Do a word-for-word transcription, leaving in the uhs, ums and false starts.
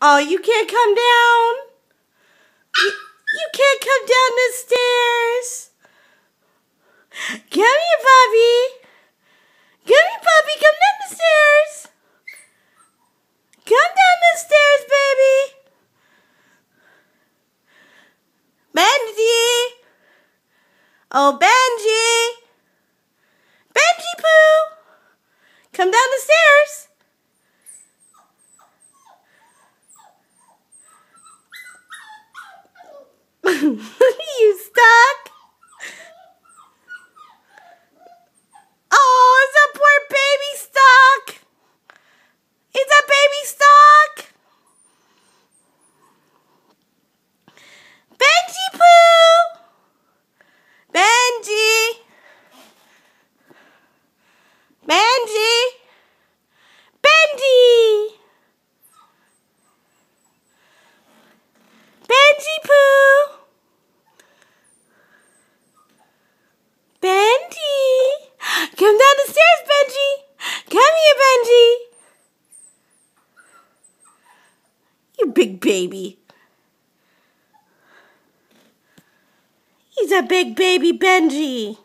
Oh, you can't come down. You, you can't come down the stairs. Come here, Bobby. Come here, Bobby. Come down the stairs. Come down the stairs, baby. Benji. Oh, Benji. Benji Pooh. Come down the stairs. You stuck? Oh, is that poor baby stuck? Is that baby stuck? Benji Pooh! Benji! Benji! Benji! Benji Pooh! Benji! Come down the stairs, Benji! Come here, Benji! You big baby. He's a big baby, Benji.